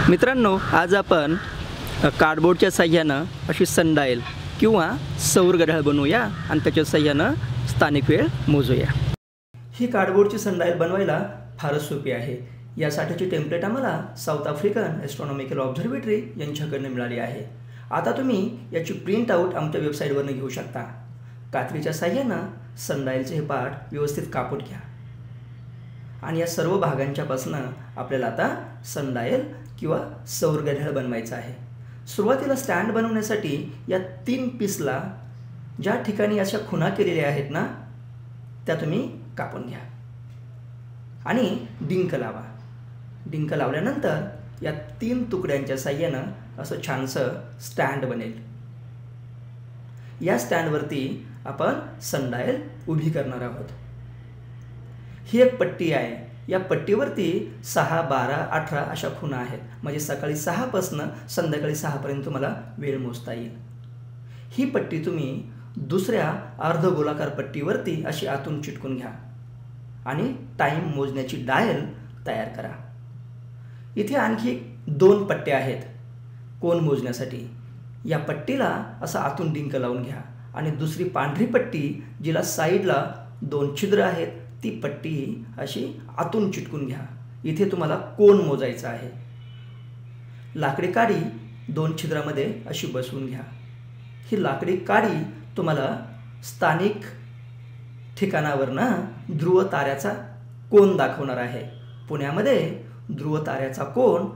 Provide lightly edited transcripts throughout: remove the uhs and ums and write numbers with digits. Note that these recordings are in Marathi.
मित्रांनो, आज आपण कार्डबोर्डच्या साह्यानं अशी सनडायल किंवा सौर घड्याळ बनवूया आणि त्याच्या साह्यानं स्थानिक वेळ मोजूया। ही कार्डबोर्डची सनडायल बनवायला फारच सोपी आहे। यासाठीची टेम्पलेट आम्हाला साऊथ आफ्रिकन ॲस्ट्रॉनॉमिकल ऑब्झर्वेटरी यांच्याकडून मिळाली आहे। आता तुम्ही याची प्रिंट आउट आमच्या वेबसाईटवरून घेऊ शकता। कात्रीच्या साह्यानं सनडायलचे हे पार्ट व्यवस्थित कापून घ्या आणि या सर्व भागांच्यापासून आपल्याला आता सनडायल किंवा सौर घड्याळ बनवायचं आहे। सुरुवातीला स्टँड बनवण्यासाठी या 3 पीसला ज्या ठिकाणी अशा खुणा केलेल्या आहेत ना, त्या तुम्ही कापून घ्या आणि डिंक लावा। डिंक लावल्यानंतर या 3 तुकड्यांच्या साह्यानं असं छानसं स्टँड बनेल। या स्टँडवरती आपण सनडायल उभी करणार आहोत। ही एक पट्टी आहे। या पट्टीवरती 6, 12, 18 अशा खुणा आहेत, म्हणजे सकाळी 6 पासून संध्याकाळी 6 पर्यंत तुम्हाला वेळ मोजता येईल। ही पट्टी तुम्ही दुसऱ्या अर्धगोलाकार पट्टीवरती अशी आतून चिटकून घ्या आणि टाइम मोजण्याची डायल तयार करा। इथे आणखी 2 पट्ट्या आहेत कोन मोजण्यासाठी। या पट्टीला असं आतून डिंक लावून घ्या आणि दुसरी पांढरी पट्टी जिला साईडला 2 छिद्र आहेत ती पट्टी अशी आतून चिटकून घ्या। इथे तुम्हाला कोन मोजायचा आहे। लाकडी काडी 2 छिद्रामध्ये अशी बसवून घ्या। ही लाकडी काडी तुम्हाला स्थानिक ठिकाणावरनं ध्रुव ताऱ्याचा कोन दाखवणार आहे। पुण्यामध्ये ध्रुव ताऱ्याचा कोन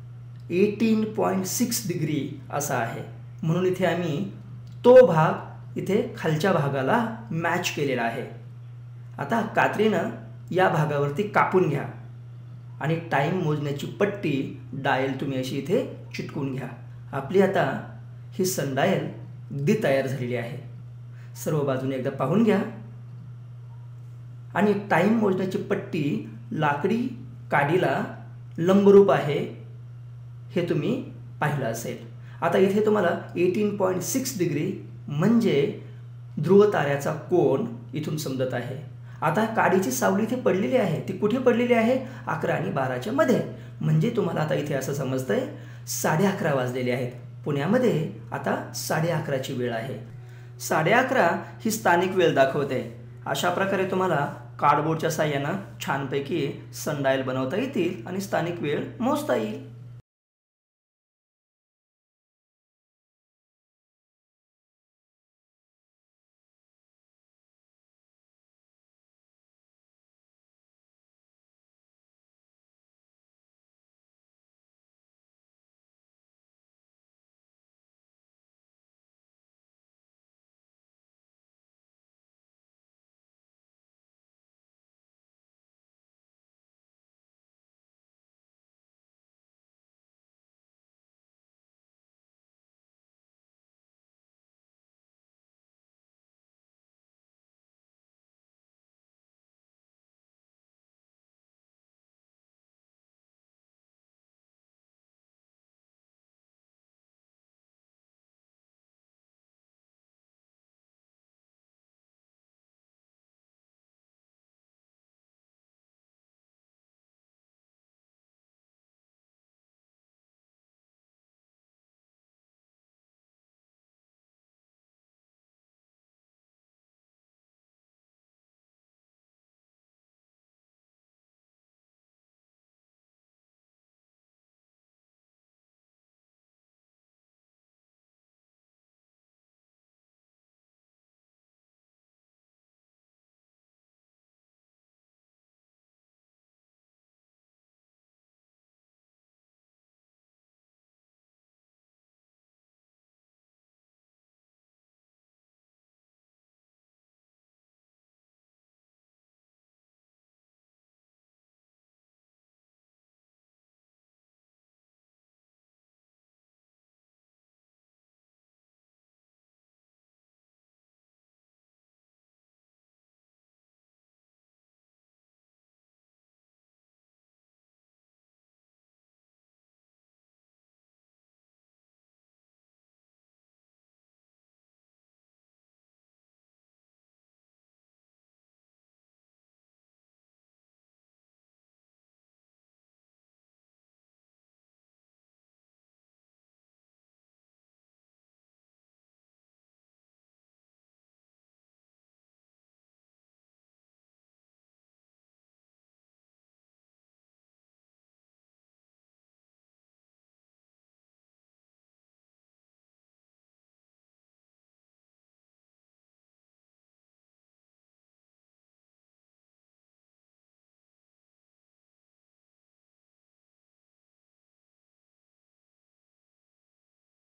18.6 डिग्री असा आहे, म्हणून इथे आम्ही तो भाग इथे खालच्या भागाला मॅच केलेला आहे। आता कात्रीनं या भागावरती कापून घ्या आणि टाइम मोजण्याची पट्टी डायल तुम्ही अशी इथे चिटकून घ्या। आपली आता ही सनडायल अगदी तयार झालेली आहे। सर्व बाजूने एकदा पाहून घ्या आणि टाइम मोजण्याची पट्टी लाकडी काडीला लंबरूप आहे हे तुम्ही पाहिलं असेल। आता इथे तुम्हाला 18.6 डिग्री म्हणजे ध्रुव ताऱ्याचा कोन इथून समजत आहे। आता काडीची सावली इथे पडलेली आहे, ती कुठे पडलेली आहे? 11 आणि 12च्या मध्ये, म्हणजे तुम्हाला आता इथे असं समजतंय 11:30 वाजलेले आहेत। पुण्यामध्ये आता 11:30ची वेळ आहे। 11:30 ही स्थानिक वेळ दाखवते। अशा प्रकारे तुम्हाला कार्डबोर्डच्या साह्यानं छानपैकी सनडायल बनवता येतील आणि स्थानिक वेळ मोजता येईल।